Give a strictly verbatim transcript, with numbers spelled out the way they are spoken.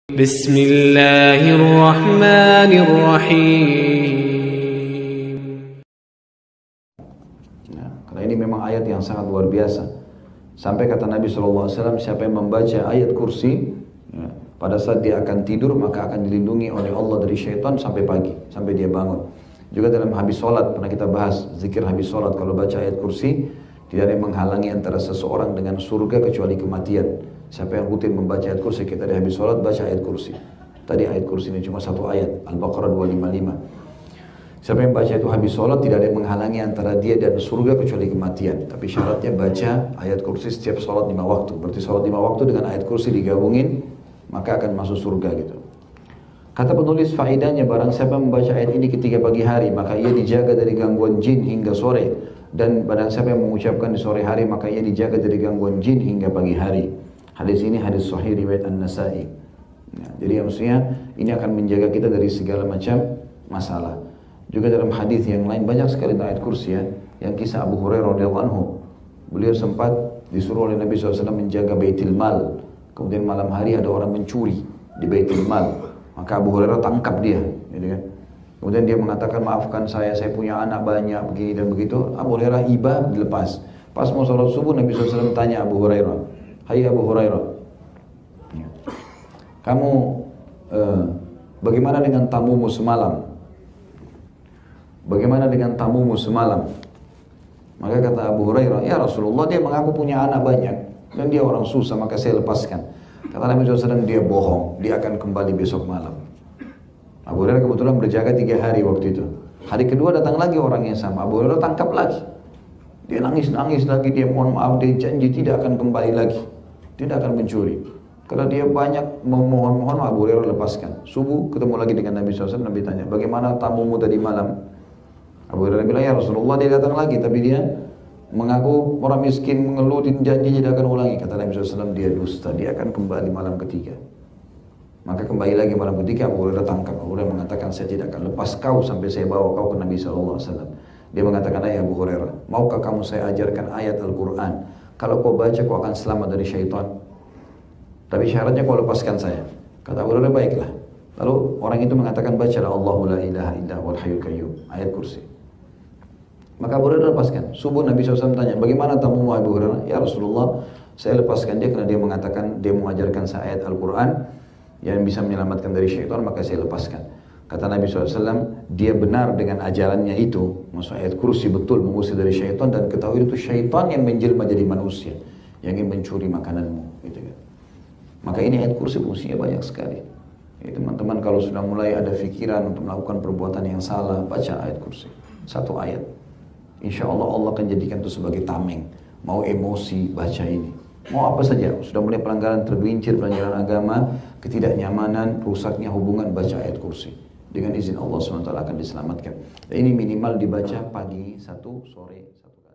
Bismillahirrahmanirrahim. Nah, karena ini memang ayat yang sangat luar biasa. Sampai kata Nabi shallallahu alaihi wasallam, siapa yang membaca ayat kursi, ya, pada saat dia akan tidur maka akan dilindungi oleh Allah dari syaitan sampai pagi, sampai dia bangun. Juga dalam habis sholat, pernah kita bahas zikir habis sholat, kalau baca ayat kursi, tidak ada yang menghalangi antara seseorang dengan surga kecuali kematian. Siapa yang rutin membaca ayat kursi, kita di habis sholat baca ayat kursi. Tadi ayat kursi ini cuma satu ayat, Al-Baqarah dua lima lima. Siapa yang baca itu habis sholat, tidak ada yang menghalangi antara dia dan surga kecuali kematian. Tapi syaratnya baca ayat kursi setiap sholat lima waktu. Berarti sholat lima waktu dengan ayat kursi digabungin, maka akan masuk surga gitu. Kata penulis, faedahnya barang siapa membaca ayat ini ketika pagi hari, maka ia dijaga dari gangguan jin hingga sore. Dan barang siapa yang mengucapkan di sore hari, maka ia dijaga dari gangguan jin hingga pagi hari. Hadis ini hadis sahih riwayat An-Nasa'i. Ya, jadi maksudnya ini akan menjaga kita dari segala macam masalah. Juga dalam hadis yang lain banyak sekali ayat kursi ya. Yang kisah Abu Hurairah radhiyallahu anhu, beliau sempat disuruh oleh Nabi shallallahu alaihi wasallam menjaga Baitul Mal. Kemudian malam hari ada orang mencuri di Baitul Mal, maka Abu Hurairah tangkap dia, gitu kan. Kemudian dia mengatakan, maafkan saya, saya punya anak banyak begini dan begitu. Abu Hurairah iba dilepas. Pas mau sholat subuh Nabi shallallahu alaihi wasallam tanya Abu Hurairah, hai Abu Hurairah, kamu eh, bagaimana dengan tamumu semalam? Bagaimana dengan tamumu semalam? Maka kata Abu Hurairah, ya Rasulullah, dia mengaku punya anak banyak dan dia orang susah, maka saya lepaskan. Kata Nabi shallallahu alaihi wasallam, dia bohong, dia akan kembali besok malam. Abu Hurairah kebetulan berjaga tiga hari waktu itu. Hari kedua datang lagi orang yang sama, Abu Hurairah tangkap lagi. Dia nangis-nangis lagi, dia mohon maaf, dia janji tidak akan kembali lagi, tidak akan mencuri. Karena dia banyak memohon-mohon, Abu Hurairah lepaskan. Subuh ketemu lagi dengan Nabi shallallahu alaihi wasallam, Nabi tanya, bagaimana tamumu tadi malam? Abu Hurairah bilang, ya Rasulullah, dia datang lagi, tapi dia mengaku orang miskin, mengeluh, janji tidak akan ulangi. Kata Nabi shallallahu alaihi wasallam, dia dusta, dia akan kembali malam ketiga. Maka kembali lagi malam ketiga, Abu Hurairah tangkap. Abu Hurairah mengatakan, saya tidak akan lepas kau sampai saya bawa kau ke Nabi shallallahu alaihi wasallam. Dia mengatakan, ya Abu Hurairah, maukah kamu saya ajarkan ayat Al-Quran? Kalau kau baca, kau akan selamat dari syaitan. Tapi syaratnya kau lepaskan saya. Kata Abu Hurairah, baiklah. Lalu orang itu mengatakan, bacalah Allahu la ilaha illa huwal hayyul qayyum, ayat kursi. Maka Abu Hurairah lepaskan. Subuh Nabi shallallahu alaihi wasallam tanya, bagaimana tamumu Abu Hurairah? Ya Rasulullah, saya lepaskan dia karena dia mengatakan dia mengajarkan saya ayat Al-Quran yang bisa menyelamatkan dari syaitan, maka saya lepaskan. Kata Nabi shallallahu alaihi wasallam, dia benar dengan ajarannya itu, maksud ayat kursi betul mengusir dari syaitan, dan ketahui itu syaitan yang menjelma jadi manusia, yang ingin mencuri makananmu, gitu kan. Maka ini ayat kursi fungsinya banyak sekali. Ya, teman-teman kalau sudah mulai ada pikiran untuk melakukan perbuatan yang salah, baca ayat kursi. Satu ayat. Insya Allah Allah akan jadikan itu sebagai tameng. Mau emosi, baca ini. Mau apa saja, sudah mulai pelanggaran tergelincir, pelanggaran agama, ketidaknyamanan, rusaknya hubungan, baca ayat kursi. Dengan izin Allah subhanahu wa taala akan diselamatkan. Dan ini minimal dibaca pagi satu, sore satu.